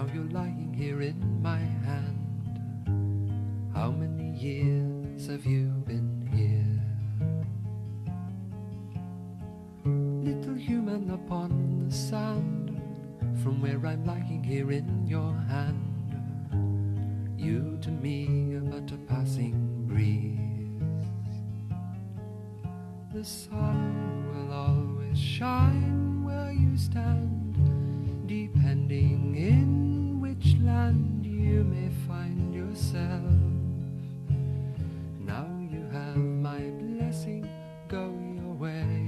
Now you're lying here in my hand. How many years have you been here? Little human upon the sand, from where I'm lying here in your hand. You to me are but a passing breeze. The sun will always shine where you stand, depending in which land you may find yourself. Now you have my blessing, go your way.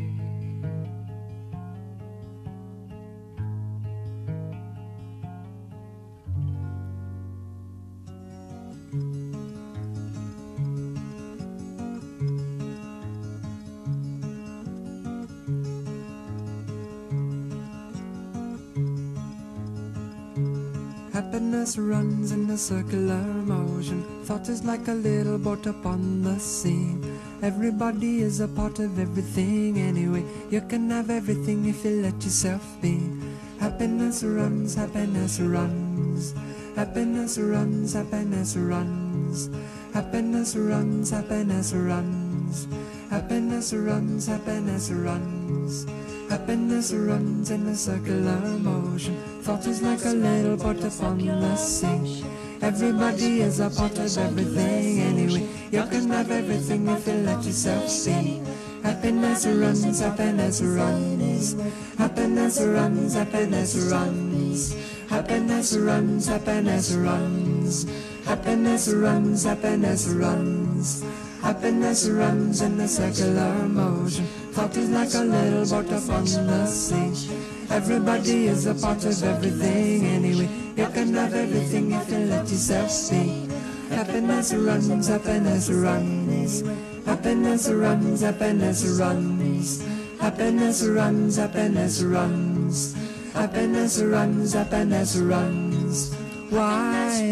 Happiness runs in a circular motion. Thought is like a little boat upon the sea. Everybody is a part of everything anyway. You can have everything if you let yourself be. Happiness runs, happiness runs. Happiness runs, happiness runs. Happiness runs, happiness runs. Happiness runs, happiness runs. Happiness runs in a circular motion. Thought is like a little boat upon the sea. Everybody is a part of everything anyway. You can have everything if you let yourself be. Happiness runs, happiness runs. Happiness runs, happiness runs. Happiness runs, happiness runs. Happiness runs, happiness runs. Happiness runs in a circular motion. Thought is like a little boat upon the sea. Everybody is a part of everything anyway. You can have everything if you let yourself be. Happiness runs, happiness runs. Happiness runs, happiness runs. Happiness runs, happiness runs. Happiness runs, happiness runs. Why?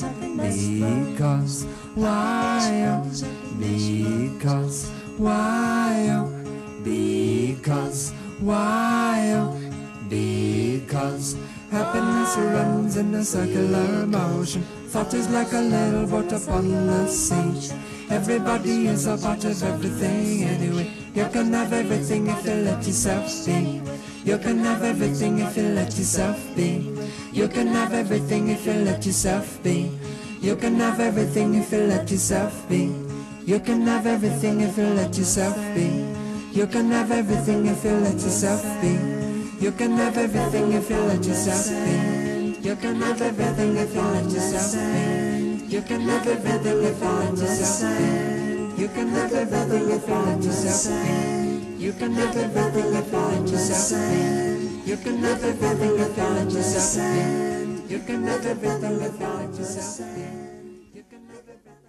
Because. Why? Because. Why? Because. Why? Because. Happiness runs in a circular motion. Thought is like a little boat upon the sea. Everybody is a part of everything anyway. You can have everything if you let yourself be. You can have everything if you let yourself be. You can have everything if you let yourself be. You can have everything if you let yourself be. You can have everything if you let yourself be. You can have everything if you let yourself be. You can have everything if you let yourself be. You can have everything if you let yourself be. You can have everything if you let yourself be. You can have everything if you let yourself be. You can have everything if you let yourself be. You can have everything if you let yourself be. You can have everything if you let yourself be. You can have everything.